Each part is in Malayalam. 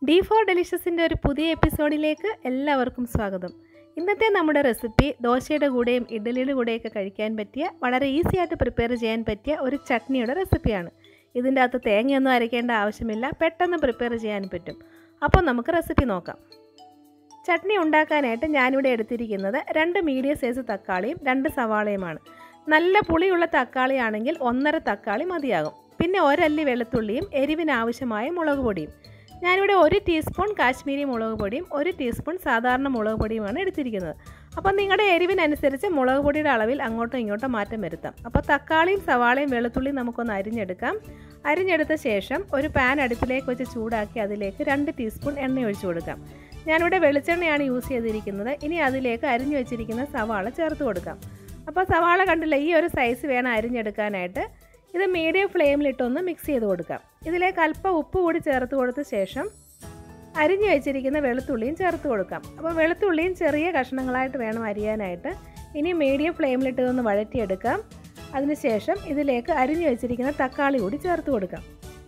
D4 Delicious-ന്റെ ഒരു പുതിയ എപ്പിസോഡിലേക്ക് എല്ലാവർക്കും സ്വാഗതം. ഇന്നത്തെ നമ്മുടെ റെസിപ്പി ദോശയുടെ കൂടെയും ഇഡ്ഡലിയുടെ കൂടെയൊക്കെ കഴിക്കാൻ പറ്റിയ വളരെ ഈസി ആയിട്ട് പ്രിപ്പയർ ചെയ്യാൻ പറ്റിയ ഒരു ചട്നിയുടെ റെസിപ്പിയാണ്. ഇതിൻ്റെ അകത്ത് തേങ്ങയൊന്നും അരയ്ക്കേണ്ട ആവശ്യമില്ല, പെട്ടെന്ന് പ്രിപ്പയർ ചെയ്യാൻ പറ്റും. അപ്പോൾ നമുക്ക് റെസിപ്പി നോക്കാം. ചട്നി ഉണ്ടാക്കാനായിട്ട് ഞാനിവിടെ എടുത്തിരിക്കുന്നത് 2 മീഡിയം സൈസ് തക്കാളിയും 2 സവാളയുമാണ്. നല്ല പുളിയുള്ള തക്കാളിയാണെങ്കിൽ 1.5 തക്കാളി മതിയാകും. പിന്നെ 1 അല്ലി വെളുത്തുള്ളിയും എരിവിന് ആവശ്യമായ മുളക് പൊടിയും. ഞാനിവിടെ 1 ടീസ്പൂൺ കാശ്മീരി മുളക് പൊടിയും 1 ടീസ്പൂൺ സാധാരണ മുളക് പൊടിയുമാണ് എടുത്തിരിക്കുന്നത്. അപ്പോൾ നിങ്ങളുടെ എരിവിനനുസരിച്ച് മുളക് പൊടിയുടെ അളവിൽ അങ്ങോട്ടോ ഇങ്ങോട്ടോ മാറ്റം വരുത്താം. അപ്പോൾ തക്കാളിയും സവാളയും വെളുത്തുള്ളിയും നമുക്കൊന്ന് അരിഞ്ഞെടുക്കാം. അരിഞ്ഞെടുത്ത ശേഷം ഒരു പാൻ അടുപ്പിലേക്ക് വെച്ച് ചൂടാക്കി അതിലേക്ക് 2 ടീസ്പൂൺ എണ്ണ ഒഴിച്ചു കൊടുക്കാം. ഞാനിവിടെ വെളിച്ചെണ്ണയാണ് യൂസ് ചെയ്തിരിക്കുന്നത്. ഇനി അതിലേക്ക് അരിഞ്ഞു വെച്ചിരിക്കുന്ന സവാള ചേർത്ത് കൊടുക്കാം. അപ്പോൾ സവാള കണ്ടില്ല, ഈ ഒരു സൈസ് വേണം അരിഞ്ഞെടുക്കാനായിട്ട്. ഇത് മീഡിയം ഫ്ലെയിമിലിട്ടൊന്ന് മിക്സ് ചെയ്ത് കൊടുക്കാം. ഇതിലേക്ക് അല്പം ഉപ്പ് കൂടി ചേർത്ത് കൊടുത്ത ശേഷം അരിഞ്ഞു വെച്ചിരിക്കുന്ന വെളുത്തുള്ളിയും ചേർത്ത് കൊടുക്കാം. അപ്പോൾ വെളുത്തുള്ളിയും ചെറിയ കഷ്ണങ്ങളായിട്ട് വേണം അരിയാനായിട്ട്. ഇനി മീഡിയം ഫ്ലെയിമിലിട്ട് ഒന്ന് വഴറ്റിയെടുക്കാം. അതിനുശേഷം ഇതിലേക്ക് അരിഞ്ഞു വെച്ചിരിക്കുന്ന തക്കാളി കൂടി ചേർത്ത് കൊടുക്കാം.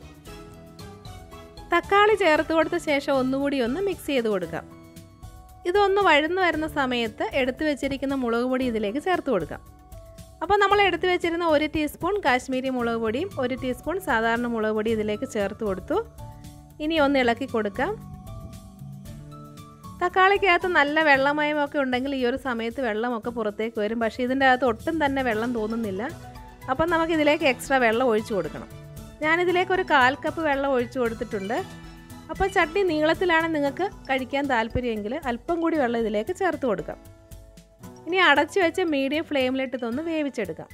തക്കാളി ചേർത്ത് കൊടുത്ത ശേഷം ഒന്നുകൂടി ഒന്ന് മിക്സ് ചെയ്ത് കൊടുക്കാം. ഇതൊന്ന് വഴന്നു വരുന്ന സമയത്ത് എടുത്തു വെച്ചിരിക്കുന്ന മുളക് പൊടി ഇതിലേക്ക് ചേർത്ത് കൊടുക്കാം. അപ്പോൾ നമ്മൾ എടുത്തു വെച്ചിരുന്ന 1 ടീസ്പൂൺ കാശ്മീരി മുളക് പൊടിയും 1 ടീസ്പൂൺ സാധാരണ മുളക് പൊടി ഇതിലേക്ക് ചേർത്ത് കൊടുത്തു. ഇനി ഒന്ന് ഇളക്കി കൊടുക്കാം. തക്കാളിക്കകത്ത് നല്ല വെള്ളമയമൊക്കെ ഉണ്ടെങ്കിൽ ഈ ഒരു സമയത്ത് വെള്ളമൊക്കെ പുറത്തേക്ക് വരും. പക്ഷേ ഇതിൻ്റെ അകത്ത് ഒട്ടും തന്നെ വെള്ളം തോന്നുന്നില്ല. അപ്പം നമുക്കിതിലേക്ക് എക്സ്ട്രാ വെള്ളം ഒഴിച്ചു കൊടുക്കണം. ഞാനിതിലേക്ക് ഒരു 1/4 കപ്പ് വെള്ളം ഒഴിച്ചു കൊടുത്തിട്ടുണ്ട്. അപ്പോൾ ചട്നി നീളത്തിലാണ് നിങ്ങൾക്ക് കഴിക്കാൻ താല്പര്യമെങ്കിൽ അല്പം കൂടി വെള്ളം ഇതിലേക്ക് ചേർത്ത് കൊടുക്കാം. ഇനി അടച്ചു വെച്ച് മീഡിയം ഫ്ലെയിമിലിട്ട് ഇതൊന്ന് വേവിച്ചെടുക്കാം.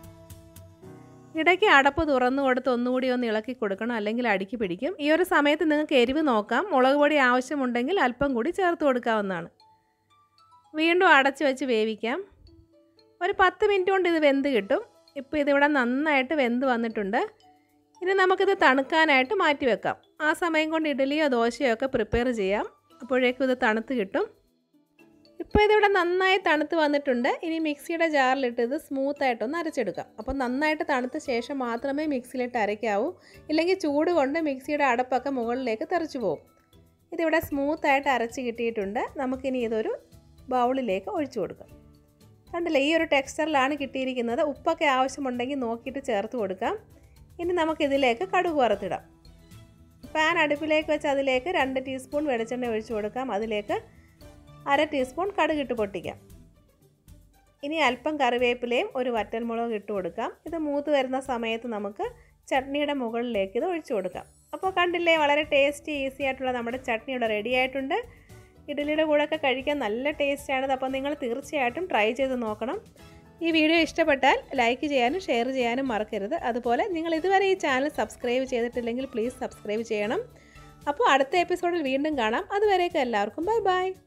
ഇടയ്ക്ക് അടപ്പ് തുറന്നു കൊടുത്ത് ഒന്നുകൂടി ഒന്ന് ഇളക്കി കൊടുക്കണം, അല്ലെങ്കിൽ അടിക്ക് പിടിക്കും. ഈ ഒരു സമയത്ത് നിങ്ങൾക്ക് എരിവ് നോക്കാം. മുളക് പൊടി ആവശ്യമുണ്ടെങ്കിൽ അല്പം കൂടി ചേർത്ത് കൊടുക്കാവുന്നതാണ്. വീണ്ടും അടച്ചു വെച്ച് വേവിക്കാം. ഒരു 10 മിനിറ്റ് കൊണ്ട് ഇത് വെന്ത് കിട്ടും. ഇപ്പോൾ ഇതിവിടെ നന്നായിട്ട് വെന്ത് വന്നിട്ടുണ്ട്. ഇനി നമുക്കിത് തണുക്കാനായിട്ട് മാറ്റി വെക്കാം. ആ സമയം കൊണ്ട് ഇഡ്ഡലിയോ ദോശയോ ഒക്കെ പ്രിപ്പയർ ചെയ്യാം. അപ്പോഴേക്കും ഇത് തണുത്ത് കിട്ടും. ഇപ്പോൾ ഇതിവിടെ നന്നായി തണുത്ത് വന്നിട്ടുണ്ട്. ഇനി മിക്സിയുടെ ജാറിലിട്ട് ഇത് സ്മൂത്തായിട്ടൊന്ന് അരച്ചെടുക്കാം. അപ്പോൾ നന്നായിട്ട് തണുത്ത ശേഷം മാത്രമേ മിക്സിയിലിട്ട് അരയ്ക്കാവൂ, ഇല്ലെങ്കിൽ ചൂട് കൊണ്ട് മിക്സിയുടെ അടപ്പൊക്കെ മുകളിലേക്ക് തെറിച്ചു പോകും. ഇതിവിടെ സ്മൂത്തായിട്ട് അരച്ച് കിട്ടിയിട്ടുണ്ട്. നമുക്കിനി ഇതൊരു ബൗളിലേക്ക് ഒഴിച്ചു കൊടുക്കാം. കണ്ടില്ലേ, ഈ ഒരു ടെക്സ്ചറിലാണ് കിട്ടിയിരിക്കുന്നത്. ഉപ്പൊക്കെ ആവശ്യമുണ്ടെങ്കിൽ നോക്കിയിട്ട് ചേർത്ത് കൊടുക്കാം. ഇനി നമുക്കിതിലേക്ക് കടുക് വറുത്തിടാം. പാൻ അടുപ്പിലേക്ക് വെച്ച് അതിലേക്ക് 2 ടീസ്പൂൺ വെളിച്ചെണ്ണ ഒഴിച്ചു കൊടുക്കാം. അതിലേക്ക് 1/2 ടീസ്പൂൺ കടുകിട്ട് പൊട്ടിക്കാം. ഇനി അല്പം കറിവേപ്പിലയും ഒരു വറ്റൽമുളകും ഇട്ട് കൊടുക്കാം. ഇത് മൂത്ത് വരുന്ന സമയത്ത് നമുക്ക് ചട്നിയുടെ മുകളിലേക്ക് ഇത് ഒഴിച്ചു കൊടുക്കാം. അപ്പോൾ കണ്ടില്ലേ, വളരെ ടേസ്റ്റി ഈസി ആയിട്ടുള്ള നമ്മുടെ ചട്നി ഇവിടെ റെഡി ആയിട്ടുണ്ട്. ഇഡ്ഡലിയുടെ കൂടെയൊക്കെ കഴിക്കാൻ നല്ല ടേസ്റ്റാണിത്. അപ്പോൾ നിങ്ങൾ തീർച്ചയായിട്ടും ട്രൈ ചെയ്ത് നോക്കണം. ഈ വീഡിയോ ഇഷ്ടപ്പെട്ടാൽ ലൈക്ക് ചെയ്യാനും ഷെയർ ചെയ്യാനും മറക്കരുത്. അതുപോലെ നിങ്ങൾ ഇതുവരെ ഈ ചാനൽ സബ്സ്ക്രൈബ് ചെയ്തിട്ടില്ലെങ്കിൽ പ്ലീസ് സബ്സ്ക്രൈബ് ചെയ്യണം. അപ്പോൾ അടുത്ത എപ്പിസോഡിൽ വീണ്ടും കാണാം. അതുവരേക്കും എല്ലാവർക്കും ബൈ ബൈ.